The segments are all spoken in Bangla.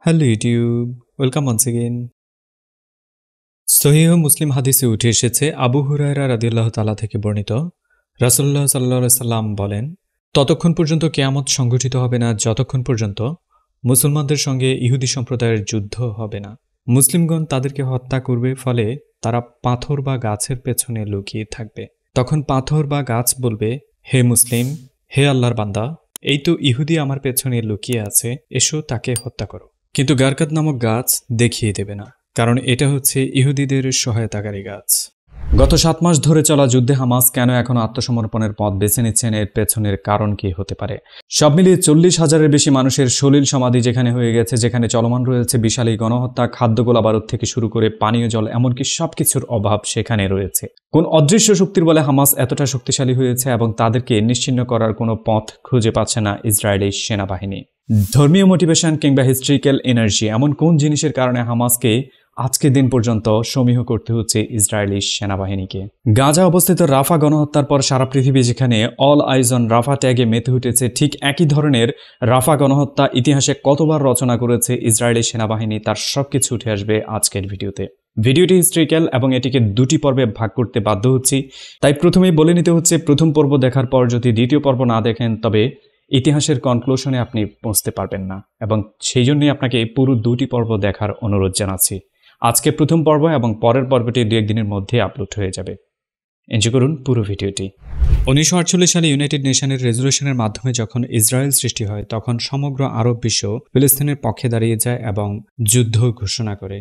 Hello YouTube, welcome once again. সহিহ মুসলিম হাদিসে উঠে এসেছে, আবু হুরায়রা রাদিয়াল্লাহু তাআলা থেকে বর্ণিত, রাসূলুল্লাহ সাল্লাল্লাহু আলাইহি সাল্লাম বলেন, ততক্ষণ পর্যন্ত কিয়ামত সংঘটিত হবে না যতক্ষণ পর্যন্ত মুসলমানদের সঙ্গে ইহুদি সম্প্রদায়ের যুদ্ধ হবে না। মুসলিমগণ তাদেরকে হত্যা করবে, ফলে তারা পাথর বা গাছের পেছনে লুকিয়ে থাকবে। তখন পাথর বা গাছ বলবে, হে মুসলিম, হে আল্লাহর বান্দা, এই তো ইহুদি আমার পেছনে লুকিয়ে আছে, এসো তাকে হত্যা করো। কিন্তু গারকাত নামক গাছ দেখিয়ে দেবে না, কারণ এটা হচ্ছে ইহুদিদের সহায়তাকারী গাছ। গত 7 মাস ধরে চলা যুদ্ধে হামাস কেন এখন আত্মসমর্পণের পথ বেছে নিচ্ছেন, এর পেছনের কারণ কি হতে পারে? সব মিলিয়ে 40,000-এর বেশি মানুষের সলিল সমাধি যেখানে হয়ে গেছে, যেখানে চলমান রয়েছে বিশাল এই গণহত্যা, খাদ্য গোলাবারুদ থেকে শুরু করে পানীয় জল, এমনকি সবকিছুর অভাব সেখানে রয়েছে। কোন অদৃশ্য শক্তির বলে হামাস এতটা শক্তিশালী হয়েছে এবং তাদেরকে নিশ্চিহ্ন করার কোনো পথ খুঁজে পাচ্ছে না ইসরায়েলি সেনাবাহিনী? ধর্মীয় মোটিভেশন কিংবা হিস্ট্রিক্যাল এনার্জি, এমন কোন জিনিসের কারণে হামাসকে আজকের দিন পর্যন্ত সমীহ করতে হচ্ছে ইসরায়েলি সেনাবাহিনীকে? গাজা অবস্থিত রাফা গণহত্যার পর সারা পৃথিবী যেখানে অল আইজ অন রাফা ট্যাগে মেতে উঠেছে, ঠিক একই ধরনের রাফা গণহত্যা ইতিহাসে কতবার রচনা করেছে ইসরায়েলি সেনাবাহিনী, তার সবকিছু উঠে আসবে আজকের ভিডিওতে। ভিডিওটি হিস্ট্রিক্যাল এবং এটিকে দুটি পর্বে ভাগ করতে বাধ্য হচ্ছি, তাই প্রথমেই বলে নিতে হচ্ছে, প্রথম পর্ব দেখার পর যদি দ্বিতীয় পর্ব না দেখেন তবে ইতিহাসের কনক্লুশনে আপনি পৌঁছতে পারবেন না, এবং সেই জন্যই আপনাকে পুরো দুটি পর্ব দেখার অনুরোধ জানাচ্ছি। আজকে প্রথম পর্ব এবং পরের পর্বটি 2-1 দিনের মধ্যে আপলোড হয়ে যাবে। এনজয় করুন পুরো ভিডিওটি। 1948 সালে ইউনাইটেড নেশনের রেজলিউশনের মাধ্যমে যখন ইসরায়েল সৃষ্টি হয়, তখন সমগ্র আরব বিশ্ব ফিলিস্তিনের পক্ষে দাঁড়িয়ে যায় এবং যুদ্ধ ঘোষণা করে।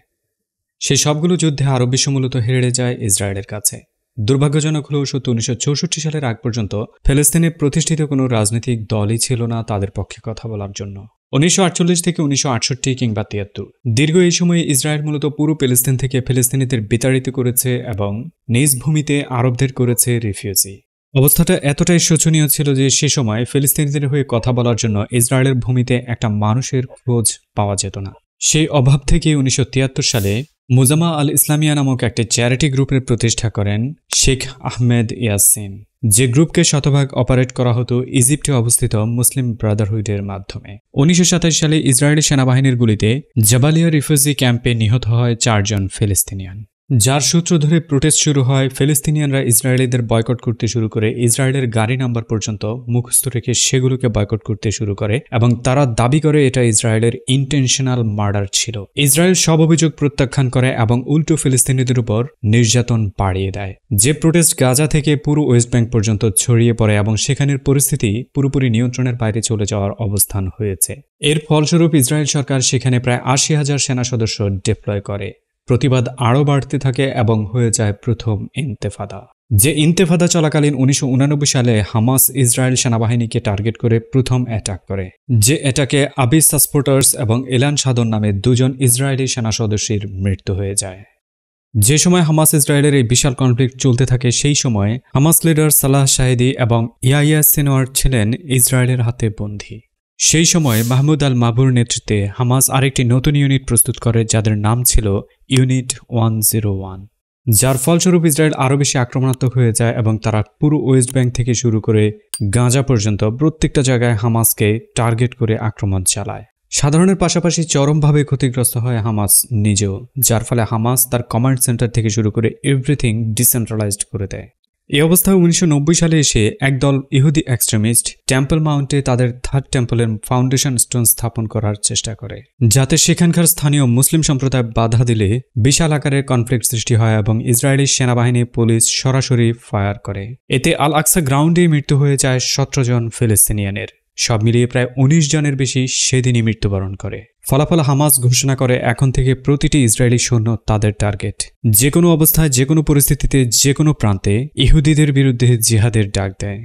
সেই সবগুলো যুদ্ধে আরব বিশ্ব মূলত হেরে যায় ইসরায়েলের কাছে। দুর্ভাগ্যজনক হলেও সত্য, 1964 সালের আগ পর্যন্ত ফিলিস্তিনে প্রতিষ্ঠিত কোনো রাজনৈতিক দলই ছিল না তাদের পক্ষে কথা বলার জন্য। 1948 থেকে 1968 কিংবা 73 দীর্ঘ এই সময়ে ইসরায়েল মূলত পুরো ফিলিস্তিন থেকে ফিলিস্তিনিদের বিতাড়িত করেছে এবং নিজ ভূমিতে আরবদের করেছে রিফিউজি। অবস্থাটা এতটাই শোচনীয় ছিল যে সে সময় ফিলিস্তিনিদের হয়ে কথা বলার জন্য ইসরায়েলের ভূমিতে একটা মানুষের খোঁজ পাওয়া যেত না। সেই অভাব থেকে 1973 সালে মুজামা আল ইসলামিয়া নামক একটি চ্যারিটি গ্রুপের প্রতিষ্ঠা করেন শেখ আহমেদ ইয়াসিন, যে গ্রুপকে শতভাগ অপারেট করা হতো ইজিপ্টে অবস্থিত মুসলিম ব্রাদারহুডের মাধ্যমে। 1927 সালে ইসরায়েলি সেনাবাহিনীর গুলিতে জাবালিয়া রিফিউজি ক্যাম্পে নিহত হয় 4 জন ফিলিস্তিনিয়ান, যার সূত্র ধরে প্রোটেস্ট শুরু হয়। ফিলিস্তিনিয়ানরা ইসরায়েলিদের বয়কট করতে শুরু করে, ইসরায়েলের গাড়ি নাম্বার পর্যন্ত মুখস্থ রেখে সেগুলোকে বয়কট করতে শুরু করে এবং তারা দাবি করে এটা ইসরায়েলের ইন্টেনশনাল মার্ডার ছিল। ইসরায়েল সব অভিযোগ প্রত্যাখ্যান করে এবং উল্টো ফিলিস্তিনিদের উপর নির্যাতন বাড়িয়ে দেয়। যে প্রোটেস্ট গাজা থেকে পুরো ওয়েস্ট ব্যাংক পর্যন্ত ছড়িয়ে পড়ে এবং সেখানের পরিস্থিতি পুরোপুরি নিয়ন্ত্রণের বাইরে চলে যাওয়ার অবস্থান হয়েছে। এর ফলস্বরূপ ইসরায়েল সরকার সেখানে প্রায় 80,000 সেনা সদস্য ডিপ্লয় করে। প্রতিবাদ আরও বাড়তে থাকে এবং হয়ে যায় প্রথম ইন্তেফাদা। যে ইন্তেফাদা চলাকালীন 1989 সালে হামাস ইসরায়েল সেনাবাহিনীকে টার্গেট করে প্রথম অ্যাটাক করে, যে অ্যাটাকে আবিস সাসপোর্টার্স এবং এলান সাদন নামে 2 জন ইসরায়েলি সেনা সদস্যের মৃত্যু হয়ে যায়। যে সময় হামাস ইসরায়েলের এই বিশাল কনফ্লিক্ট চলতে থাকে, সেই সময় হামাস লিডার সালাহ শাহেদি এবং ইয়াহিয়া সিনওয়ার ছিলেন ইসরায়েলের হাতে বন্দী। সেই সময় মাহমুদ আল মাবুর নেতৃত্বে হামাস আরেকটি নতুন ইউনিট প্রস্তুত করে, যাদের নাম ছিল ইউনিট 101, যার ফলস্বরূপ ইসরায়েল আরও বেশি আক্রমণাত্মক হয়ে যায় এবং তারা পুরো ওয়েস্ট ব্যাংক থেকে শুরু করে গাজা পর্যন্ত প্রত্যেকটা জায়গায় হামাসকে টার্গেট করে আক্রমণ চালায়। সাধারণের পাশাপাশি চরমভাবে ক্ষতিগ্রস্ত হয় হামাস নিজেও, যার ফলে হামাস তার কমান্ড সেন্টার থেকে শুরু করে এভরিথিং ডিসেন্ট্রালাইজড করে দেয়। এই অবস্থায় 1990 সালে এসে একদল ইহুদি এক্সট্রিমিস্ট টেম্পল মাউন্টে তাদের 3rd টেম্পলের ফাউন্ডেশন স্টোন স্থাপন করার চেষ্টা করে, যাতে সেখানকার স্থানীয় মুসলিম সম্প্রদায় বাধা দিলে বিশাল আকারের কনফ্লিক্ট সৃষ্টি হয় এবং ইসরায়েলি সেনাবাহিনী পুলিশ সরাসরি ফায়ার করে। এতে আল আকসা গ্রাউন্ডে মৃত্যু হয়ে যায় 17 জন ফিলিস্তিনিয়ানের। সব মিলিয়ে প্রায় 19 জনের বেশি সেদিনই মৃত্যুবরণ করে। ফলাফল হামাস ঘোষণা করে এখন থেকে প্রতিটি ইসরায়েলি সৈন্য তাদের টার্গেট। যে কোনো অবস্থায়, যে কোনো পরিস্থিতিতে, যে কোনো প্রান্তে ইহুদিদের বিরুদ্ধে জিহাদের ডাক দেয়।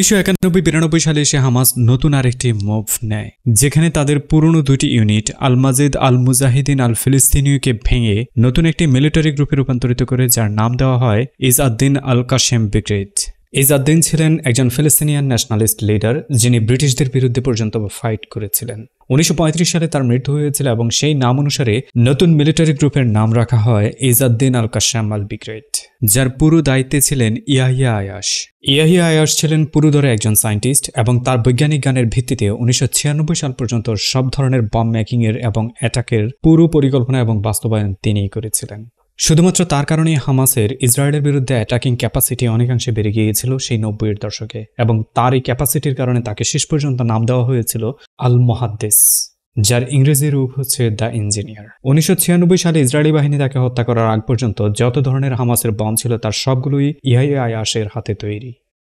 1991-92 সালে এসে হামাস নতুন আরেকটি মুভ নেয়, যেখানে তাদের পুরনো 2টি ইউনিট আল মাজিদ আল মুজাহিদিন আল ফিলিস্তিনীয়কে ভেঙে নতুন একটি মিলিটারি গ্রুপে রূপান্তরিত করে, যার নাম দেওয়া হয় Izz ad Din al Qassam brigade. Izzaddin ছিলেন একজন ফিলিস্তিনিয়ান ন্যাশনালিস্ট লিডার, যিনি ব্রিটিশদের বিরুদ্ধে পর্যন্ত ফাইট করেছিলেন। 1935 সালে তার মৃত্যু হয়েছিল এবং সেই নাম অনুসারে নতুন মিলিটারি গ্রুপের নাম রাখা হয় ইজাদ্দিন আল কাশাম আল বিগ্রেট, যার পুরো দায়িত্বে ছিলেন ইয়াহিয়া আয়াশ। ইয়াহিয়া আয়াশ ছিলেন পুরোদরে একজন সায়েন্টিস্ট এবং তার বৈজ্ঞানিক জ্ঞানের ভিত্তিতে 1996 সাল পর্যন্ত সব ধরনের বম মেকিংয়ের এবং অ্যাটাকের পুরো পরিকল্পনা এবং বাস্তবায়ন তিনিই করেছিলেন। শুধুমাত্র তার কারণেই হামাসের ইসরায়েলের বিরুদ্ধে অ্যাটাকিং ক্যাপাসিটি অনেকাংশে বেড়ে গিয়েছিল সেই 90-এর দশকে, এবং তার এই ক্যাপাসিটির কারণে তাকে শেষ পর্যন্ত নাম দেওয়া হয়েছিল আল মুহাদ্দিস, যার ইংরেজি রূপ হচ্ছে দ্য ইঞ্জিনিয়ার। 1996 সালে ইসরায়েলি বাহিনী তাকে হত্যা করার আগ পর্যন্ত যত ধরনের হামাসের বম ছিল তার সবগুলোই ইয়াহিয়া আয়াশের হাতে তৈরি।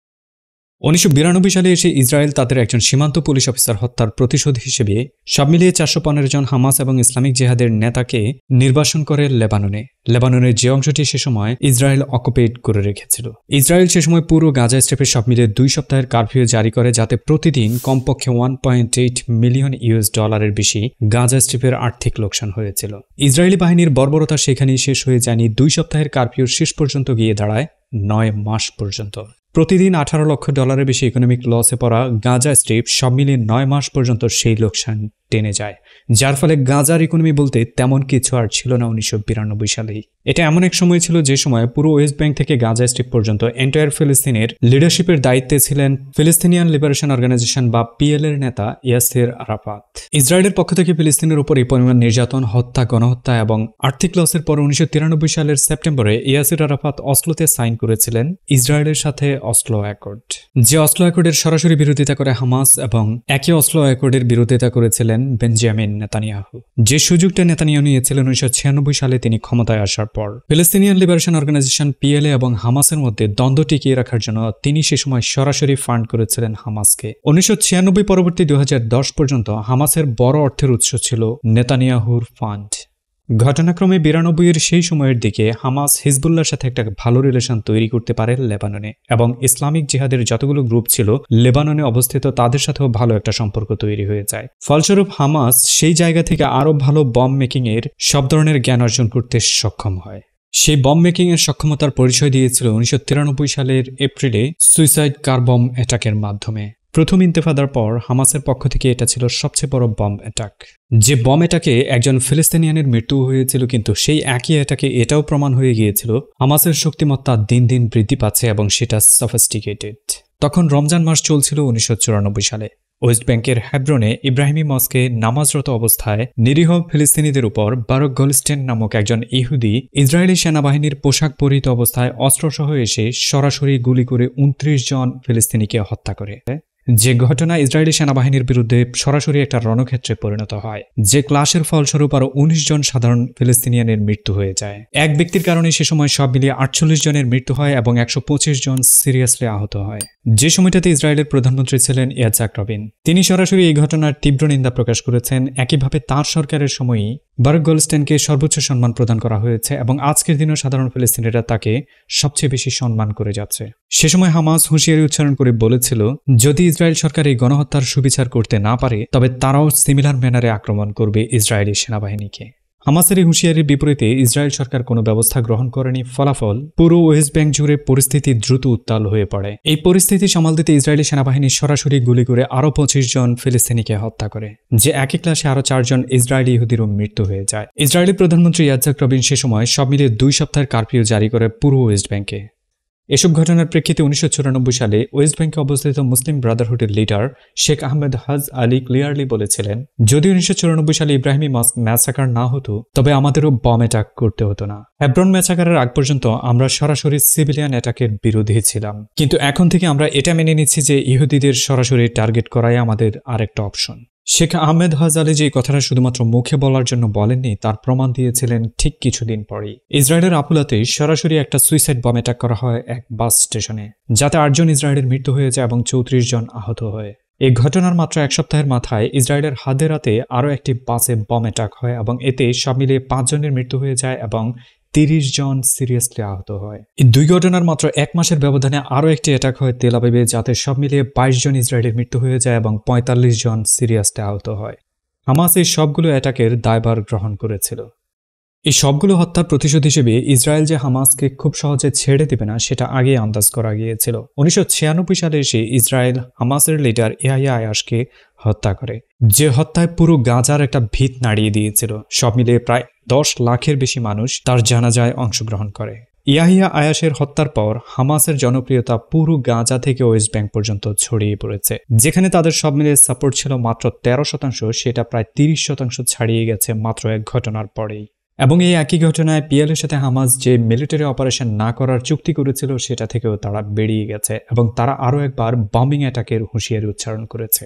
1992 সালে এসে ইসরায়েল তাদের একজন সীমান্ত পুলিশ অফিসার হত্যার প্রতিশোধ হিসেবে সব মিলিয়ে 415 জন হামাস এবং ইসলামিক জিহাদের নেতাকে নির্বাসন করে লেবাননের যে অংশটি সে সময় ইসরায়েল অকুপেট করে রেখেছিল। ইসরায়েল সে সময় পুরো গাজা স্ট্রিপে সব মিলিয়ে 2 সপ্তাহের কারফিউ জারি করে, যাতে প্রতিদিন কমপক্ষে $1.8 মিলিয়ন বেশি গাজা স্ট্রিপের আর্থিক লোকসান হয়েছিল। ইসরায়েলি বাহিনীর বর্বরতা সেখানেই শেষ হয়ে যায়নি, 2 সপ্তাহের কারফিউর শেষ পর্যন্ত গিয়ে দাঁড়ায় 9 মাস পর্যন্ত। প্রতিদিন $18 লক্ষ বেশি ইকোনমিক লসে পড়া গাজা স্ট্রিপ সব মিলিয়ে 9 মাস পর্যন্ত সেই লোকসান টেনে যায়, যার ফলে গাজার ইকোনমি বলতে তেমন কিছু আর ছিল না 1992 সালেই। এটা এমন এক সময় ছিল যে সময় পুরো ওয়েস্ট ব্যাংক থেকে গাজা স্ট্রিপ পর্যন্ত এন্টায়ার ফিলিস্তিনের লিডারশিপের দায়িত্বে ছিলেন ফিলিস্তিনিয়ান লিবারেশন অর্গানাইজেশন বা পিএল এর নেতা ইয়াসের আরাফাত। ইসরায়েলের পক্ষ থেকে ফিলিস্তিনের উপর এই পরিমাণ নির্যাতন, হত্যা, গণহত্যা এবং আর্থিক লসের পর 1993 সালের সেপ্টেম্বরে ইয়াসের আরাফাত অসলোতে সাইন করেছিলেন ইসরায়েলের সাথে অসলো অ্যাকর্ড, যে অসলো অ্যাকর্ডের সরাসরি বিরোধিতা করে হামাস, এবং একই অসলো অ্যাকর্ডের বিরোধিতা করেছিলেন বেঞ্জামিন নেতানিয়াহু। যে সুযোগটা নেতানিয়াহু নিয়েছিলেন 1996 সালে তিনি ক্ষমতায় আসার পর ফিলিস্তিনিয়ান লিবারেশন অর্গানাইজেশন পিএলএ এবং হামাসের মধ্যে দ্বন্দ্ব টিকিয়ে রাখার জন্য তিনি সে সময় সরাসরি ফান্ড করেছিলেন হামাসকে। 1996 পরবর্তী 2010 পর্যন্ত হামাসের বড় অর্থের উৎস ছিল নেতানিয়াহুর ফান্ড। ঘটনাক্রমে 92-এর সেই সময়ের দিকে হামাস হিজবুল্লাহর সাথে একটা ভালো রিলেশন তৈরি করতে পারে লেবাননে, এবং ইসলামিক জিহাদের যতগুলো গ্রুপ ছিল লেবাননে অবস্থিত তাদের সাথেও ভালো একটা সম্পর্ক তৈরি হয়ে যায়। ফলস্বরূপ হামাস সেই জায়গা থেকে আরো ভালো বম মেকিং এর সব ধরনের জ্ঞান অর্জন করতে সক্ষম হয়। সেই বম মেকিং এর সক্ষমতার পরিচয় দিয়েছিল 1993 সালের এপ্রিলে সুইসাইড কার বম অ্যাটাকের মাধ্যমে। প্রথম ইন্তেফাদার পর হামাসের পক্ষ থেকে এটা ছিল সবচেয়ে বড় বম অ্যাটাক। যে বম অ্যাটাকে একজন ফিলিস্তিনিয়ানের মৃত্যু হয়েছিল, কিন্তু সেই একই অ্যাটাকে এটাও প্রমাণ হয়ে গিয়েছিল হামাসের শক্তিমত্তা দিন দিন বৃদ্ধি পাচ্ছে এবং সেটা সফিস্টিকেটেড। তখন রমজান মাস চলছিল 1994 সালে। ওয়েস্ট ব্যাংকের হেব্রনে ইব্রাহিমী মস্কে নামাজরত অবস্থায় নিরীহ ফিলিস্তিনিদের উপর বারক গোল্ডস্টেন নামক একজন ইহুদি ইসরায়েলি সেনাবাহিনীর পোশাক পরিহিত অবস্থায় অস্ত্রসহ এসে সরাসরি গুলি করে 29 জন ফিলিস্তিনিকে হত্যা করে, যে ঘটনা ইসরায়েলি সেনাবাহিনীর বিরুদ্ধে সরাসরি একটা রণক্ষেত্রে পরিণত হয়। যে ক্লাশের ফলস্বরূপ আরো 19 জন সাধারণ ফিলিস্তিনিয়ানের মৃত্যু হয়ে যায়। এক ব্যক্তির কারণে সে সময় সব মিলিয়ে 48 জনের মৃত্যু হয় এবং 125 জন সিরিয়াসলি আহত হয়। যে সময়টাতে ইসরায়েলের প্রধানমন্ত্রী ছিলেন ইয়াৎজাক রবিন, তিনি সরাসরি এই ঘটনার তীব্র নিন্দা প্রকাশ করেছেন। একইভাবে তার সরকারের সময়ই বারক গোল্ডস্টেনকে সর্বোচ্চ সম্মান প্রদান করা হয়েছে এবং আজকের দিনেও সাধারণ ফিলিস্তিনিরা তাকে সবচেয়ে বেশি সম্মান করে যাচ্ছে। সে সময় হামাস হুঁশিয়ারি উচ্চারণ করে বলেছিল, যদি ইসরায়েল সরকার এই গণহত্যার সুবিচার করতে না পারে তবে তারাও সিমিলার ম্যানারে আক্রমণ করবে ইসরায়েলি সেনাবাহিনীকে। হামাসের এই হুঁশিয়ারির বিপরীতে ইসরায়েল সরকার কোনো ব্যবস্থা গ্রহণ করেনি। ফলাফল, পুরো ওয়েস্ট ব্যাংক জুড়ে পরিস্থিতি দ্রুত উত্তাল হয়ে পড়ে। এই পরিস্থিতি সামাল দিতে ইসরায়েলি সেনাবাহিনী সরাসরি গুলি করে আরও 25 জন ফিলিস্তিনিকে হত্যা করে, যে একই ক্লাসে আরও 4 জন ইসরায়েলি ইহুদিরও মৃত্যু হয়ে যায়। ইসরায়েলি প্রধানমন্ত্রী ইয়াৎজাক রবিন সে সময় সব মিলিয়ে 2 সপ্তাহের কারফিউ জারি করে পুরো ওয়েস্ট ব্যাংকে। এসব ঘটনার প্রেক্ষিতে 1994 সালে ওয়েস্ট ব্যাংকে অবস্থিত মুসলিম ব্রাদারহুডের লিডার শেখ আহমেদ হাজ আলী ক্লিয়ারলি বলেছিলেন, যদি 1994 সালে ইব্রাহিমী মস্ক ম্যাসাকার না হতো তবে আমাদেরও বম অ্যাটাক করতে হতো না। হেব্রন ম্যাসাকারের আগ পর্যন্ত আমরা সরাসরি সিভিলিয়ান অ্যাটাকের বিরোধী ছিলাম, কিন্তু এখন থেকে আমরা এটা মেনে নিচ্ছি যে ইহুদিদের সরাসরি টার্গেট করাই আমাদের আরেকটা অপশন। শেখ আহমেদ হাজ আলী যে কথাটা শুধুমাত্র মুখে বলার জন্য বলেননি, তার প্রমাণ দিয়েছিলেন ঠিক কিছুদিন পরেই। ইসরায়েলের আপুলাতে সরাসরি একটা সুইসাইড বম অ্যাটাক করা হয় এক বাস স্টেশনে, যাতে 8 জন ইসরায়েলের মৃত্যু হয়ে যায় এবং 34 জন আহত হয়। এই ঘটনার মাত্র 1 সপ্তাহের মাথায় ইসরায়েলের হাদেরাতে আরও একটি বাসে বম অ্যাটাক হয় এবং এতে সব মিলিয়ে 5 জনের মৃত্যু হয়ে যায় এবং 30 জন সিরিয়াসলি আহত হয়। এই 2 ঘটনার মাত্র 1 মাসের ব্যবধানে আরও একটি অ্যাটাক হয় তেল আবিবে, যাতে সব মিলিয়ে 22 জন ইসরায়েলের মৃত্যু হয়ে যায় এবং 45 জন সিরিয়াসলি আহত হয়। হামাস এই সবগুলো অ্যাটাকের দায়ভার গ্রহণ করেছিল। এই সবগুলো হত্যার প্রতিশোধ হিসেবে ইসরায়েল যে হামাসকে খুব সহজে ছেড়ে দেবে না সেটা আগেই আন্দাজ করা গিয়েছিল। 1996 সালে এসে ইসরায়েল হামাসের লিডার ইয়াহিয়া আয়াশকে হত্যা করে, যে হত্যায় পুরো গাজার একটা ভিত নাড়িয়ে দিয়েছিল। সব মিলিয়ে প্রায় 10 লাখের বেশি মানুষ তার জানাজায় অংশগ্রহণ করে। ইয়াহিয়া আয়াশের হত্যার পর হামাসের জনপ্রিয়তা পুরো গাজা থেকে ওয়েস্ট ব্যাংক পর্যন্ত ছড়িয়ে পড়েছে। যেখানে তাদের সব মিলিয়ে সাপোর্ট ছিল মাত্র 13%, সেটা প্রায় 30% ছাড়িয়ে গেছে মাত্র এক ঘটনার পরেই। এবং এই একই ঘটনায় পিএলএর সাথে হামাস যে মিলিটারি অপারেশন না করার চুক্তি করেছিল সেটা থেকেও তারা বেরিয়ে গেছে এবং তারা আরও একবার বম্বিং অ্যাটাকের হুঁশিয়ারি উচ্চারণ করেছে।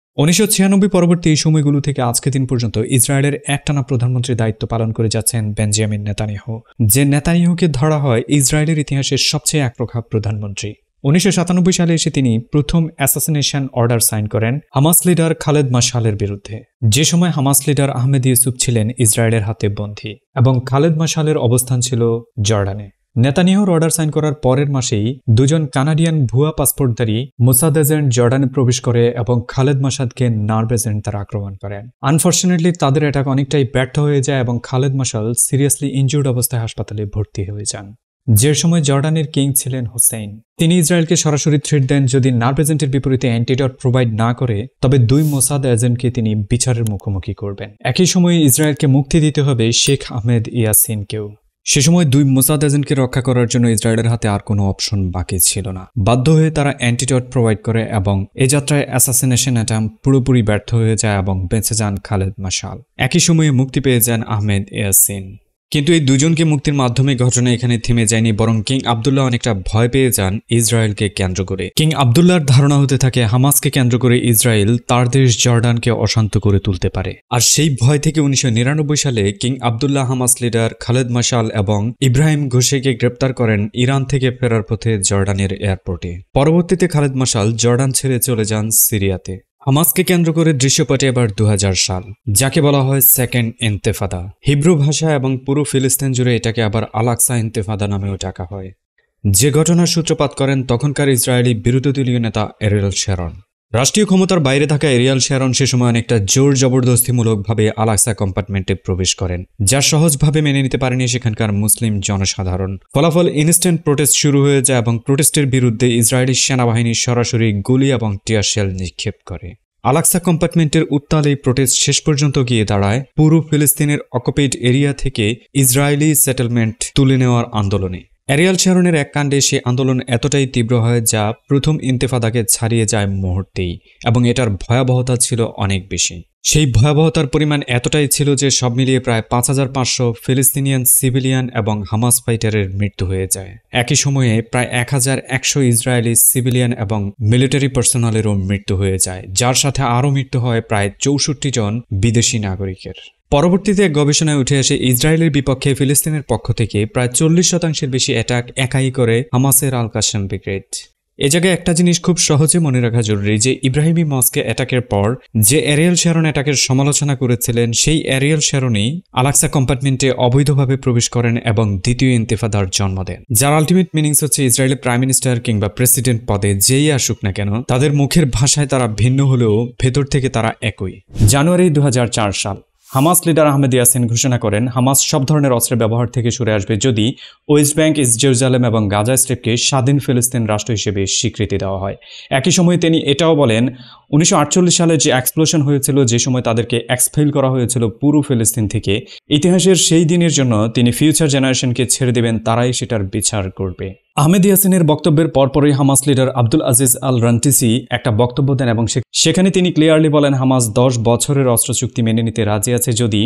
1996 পরবর্তী এই সময়গুলো থেকে আজকে দিন পর্যন্ত ইসরায়েলের একটানা প্রধানমন্ত্রীর দায়িত্ব পালন করে যাচ্ছেন বেঞ্জামিন নেতানিয়াহু, যে নেতানিয়াহুকে ধরা হয় ইসরায়েলের ইতিহাসের সবচেয়ে একরোখা প্রধানমন্ত্রী। 1997 সালে এসে তিনি প্রথম অ্যাসাসিনেশন অর্ডার সাইন করেন হামাস লিডার খালেদ মাশালের বিরুদ্ধে, যে সময় হামাস লিডার আহমেদ ইউসুফ ছিলেন ইসরায়েলের হাতে বন্দী এবং খালেদ মাশালের অবস্থান ছিল জর্ডানে। নেতানিয়াহুর অর্ডার সাইন করার পরের মাসেই দুজন কানাডিয়ান ভুয়া পাসপোর্টধারী মোসাদ এজেন্ট জর্ডানে প্রবেশ করে এবং খালেদ মাশাদকে নার্ভ এজেন্ট তারা আক্রমণ করেন। আনফর্চুনেটলি তাদের অ্যাটাক অনেকটাই ব্যর্থ হয়ে যায় এবং খালেদ মাশাল সিরিয়াসলি ইনজুর্ড অবস্থায় হাসপাতালে ভর্তি হয়ে যান। যে সময় জর্ডানের কিং ছিলেন হোসেইন, তিনি ইসরায়েলকে সরাসরি থ্রেট দেন যদি নার্ভ এজেন্টের বিপরীতে অ্যান্টিডট প্রোভাইড না করে তবে 2 মোসাদ এজেন্টকে তিনি বিচারের মুখোমুখি করবেন। একই সময়ে ইসরায়েলকে মুক্তি দিতে হবে শেখ আহমেদ ইয়াসিনকেও। সে সময় 2 মোসাদ এজেন্টকে রক্ষা করার জন্য ইসরায়েলের হাতে আর কোনো অপশন বাকি ছিল না। বাধ্য হয়ে তারা অ্যান্টিডট প্রোভাইড করে এবং এই যাত্রায় অ্যাসাসিনেশন অ্যাটেম্প পুরোপুরি ব্যর্থ হয়ে যায় এবং বেঁচে যান খালেদ মাশাল। একই সময়ে মুক্তি পেয়ে যান আহমেদ ইয়াসিন। কিন্তু এই দুজনকে মুক্তির মাধ্যমে ঘটনা এখানে থেমে যায়নি, বরং কিং আবদুল্লাহ অনেকটা ভয় পেয়ে যান ইসরায়েলকে কেন্দ্র করে। কিং আবদুল্লাহর ধারণা হতে থাকে হামাসকে কেন্দ্র করে ইসরায়েল তার দেশ জর্ডানকে অশান্ত করে তুলতে পারে। আর সেই ভয় থেকে 1999 সালে king Abdullah Hamas leader Khaled Mashal এবং ইব্রাহিম ঘোষেকে গ্রেপ্তার করেন ইরান থেকে ফেরার পথে জর্ডানের এয়ারপোর্টে। পরবর্তীতে খালেদ মাশাল জর্ডান ছেড়ে চলে যান সিরিয়াতে। হামাসকে কেন্দ্র করে দৃশ্যপটে এবার 2000 সাল, যাকে বলা হয় সেকেন্ড ইন্তেফাদা। হিব্রু ভাষা এবং পুরো ফিলিস্তিন জুড়ে এটাকে আবার আল-আকসা ইন্তেফাদা নামেও ডাকা হয়। যে ঘটনার সূত্রপাত করেন তখনকার ইসরায়েলি বিরোধী দলীয় নেতা এরিয়েল শ্যারন। রাষ্ট্রীয় ক্ষমতার বাইরে থাকা এরিয়েল শ্যারন সে সময় অনেকটা জোর জবরদস্তিমূলকভাবে আল-আকসা কম্পার্টমেন্টে প্রবেশ করেন, যা সহজভাবে মেনে নিতে পারেনি সেখানকার মুসলিম জনসাধারণ। ফলাফল ইনস্ট্যান্ট প্রোটেস্ট শুরু হয়ে যায় এবং প্রোটেস্টের বিরুদ্ধে ইসরায়েলি সেনাবাহিনী সরাসরি গুলি এবং টিয়ার শেল নিক্ষেপ করে। আল-আকসা কম্পার্টমেন্টের উত্তাল এই প্রোটেস্ট শেষ পর্যন্ত গিয়ে দাঁড়ায় পুরো ফিলিস্তিনের অকুপেড এরিয়া থেকে ইসরায়েলি সেটেলমেন্ট তুলে নেওয়ার আন্দোলনে। এরিয়েল শ্যারনের এক কাণ্ডে সে আন্দোলন এতটাই তীব্র হয় যা প্রথম ইন্তেফাদাকে ছাড়িয়ে যায় মুহূর্তেই, এবং এটার ভয়াবহতা ছিল অনেক বেশি। সেই ভয়াবহতার পরিমাণ এতটাই ছিল যে সব মিলিয়ে প্রায় 5500 ফিলিস্তিনিয়ান সিভিলিয়ান এবং হামাস ফাইটারের মৃত্যু হয়ে যায়। একই সময়ে প্রায় 1100 ইসরায়েলি সিভিলিয়ান এবং মিলিটারি পার্সোনালেরও মৃত্যু হয়ে যায়, যার সাথে আরও মৃত্যু হয় প্রায় 64 জন বিদেশি নাগরিকের। পরবর্তীতে এক গবেষণায় উঠে আসে ইসরায়েলের বিপক্ষে ফিলিস্তিনের পক্ষ থেকে প্রায় 40% বেশি অ্যাটাক একাই করে হামাসের আল কাসেম ব্রিগেড। এ জায়গায় একটা জিনিস খুব সহজে মনে রাখা জরুরি যে ইব্রাহিমি মস্কে অ্যাটাকের পর যে এরিয়েল শ্যারন অ্যাটাকের সমালোচনা করেছিলেন সেই এরিয়েল শ্যারনই আল-আকসা কম্পার্টমেন্টে অবৈধভাবে প্রবেশ করেন এবং দ্বিতীয় ইন্তেফাদার জন্ম দেন, যার আলটিমেট মিনিংস হচ্ছে ইসরায়েলের প্রাইম মিনিস্টার কিংবা প্রেসিডেন্ট পদে যেই আসুক না কেন তাদের মুখের ভাষায় তারা ভিন্ন হলেও ভেতর থেকে তারা একই। জানুয়ারি 2004 সাল হামাস লিডার আহমেদ ইয়াসিন ঘোষণা করেন হামাস সব ধরনের অস্ত্রের ব্যবহার থেকে সরে আসবে যদি ওয়েস্ট ব্যাংক, ইস্ট জেরুজালেম এবং গাজা স্ট্রিপকে স্বাধীন ফিলিস্তিন রাষ্ট্র হিসেবে স্বীকৃতি দেওয়া হয়। একই সময়ে তিনি এটাও বলেন 1948 সালে যে এক্সপ্লোশন হয়েছিল, যে সময় তাদেরকে এক্সপেল করা হয়েছিল পুরো ফিলিস্তিন থেকে, ইতিহাসের সেই দিনের জন্য তিনি ফিউচার জেনারেশনকে ছেড়ে দেবেন, তারাই সেটার বিচার করবে। আহমেদ ইয়াসিনের বক্তব্যের পরপরই Hamas leader Abdul Aziz al Rantisi একটা বক্তব্য দেন এবং সেখানে তিনি ক্লিয়ারলি বলেন হামাস 10 বছরের অস্ত্র চুক্তি মেনে নিতে রাজি আছে যদি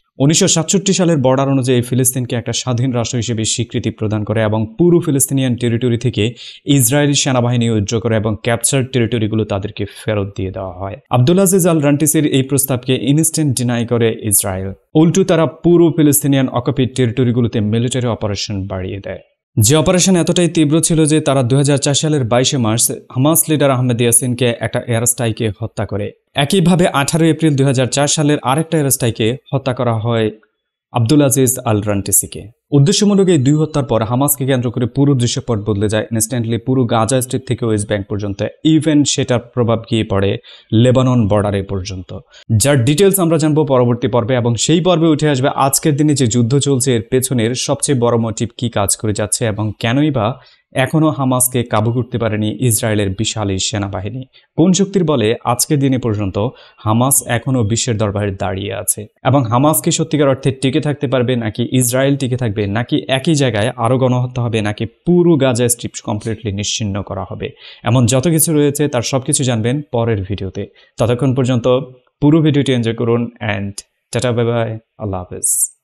1967 সালের বর্ডার অনুযায়ী ফিলিস্তিনকে একটা স্বাধীন রাষ্ট্র হিসেবে স্বীকৃতি প্রদান করে এবং পুরো ফিলিস্তিনিয়ান টেরিটরি থেকে ইসরায়েলি সেনাবাহিনী উইথড্র করে এবং ক্যাপচার টেরিটরিগুলো তাদেরকে ফেরত দিয়ে দেওয়া হয়। আব্দুল আজিজ আল রান্টিসির এই প্রস্তাবকে ইনস্ট্যান্ট ডিনাই করে ইসরায়েল। উল্টো তারা পুরো ফিলিস্তিনিয়ান অকুপেড টেরিটরিগুলোতে মিলিটারি অপারেশন বাড়িয়ে দেয়। যে অপারেশন এতটাই তীব্র ছিল যে তারা 2004 সালের 22 মার্চ হামাস লিডার আহমেদ ইয়াসিনকে একটা এয়ার স্ট্রাইকে হত্যা করে। একইভাবে 18 এপ্রিল 2004 সালের আরেকটা এয়ার স্ট্রাইকে হত্যা করা হয় আব্দুল আজিজ আল রান্টিসিকে। উদ্দেশ্যমূলক এই 2 হত্যার পর হামাসকে কেন্দ্র করে পুরো দৃশ্যপট বদলে যায় ইনস্ট্যান্টলি। পুরো গাজা স্ট্রিপ থেকে ওয়েস্ট ব্যাংক পর্যন্ত, ইভেন সেটার প্রভাব গিয়ে পড়ে লেবানন বর্ডারে পর্যন্ত, যার ডিটেলস আমরা জানবো পরবর্তী পর্বে। এবং সেই পর্বে উঠে আসবে আজকের দিনে যে যুদ্ধ চলছে এর পেছনের সবচেয়ে বড় মোটিভ কি কাজ করে যাচ্ছে এবং কেনই বা এখনও হামাসকে কাবু করতে পারেনি ইসরায়েলের বিশাল এই সেনাবাহিনী। কোন শক্তির বলে আজকের দিনে পর্যন্ত হামাস এখনও বিশ্বের দরবারে দাঁড়িয়ে আছে, এবং হামাস কি সত্যিকার অর্থে টিকে থাকতে পারবে, নাকি ইসরায়েল টিকে থাকবে, নাকি একই জায়গায় আরও গণহত্যা হবে, নাকি পুরো গাজা স্ট্রিপ কমপ্লিটলি নিশ্চিহ্ন করা হবে, এমন যত কিছু রয়েছে তার সব কিছু জানবেন পরের ভিডিওতে। ততক্ষণ পর্যন্ত পুরো ভিডিওটি এনজয় করুন অ্যান্ড টাটা বাই বাই, আল্লাহ হাফেজ।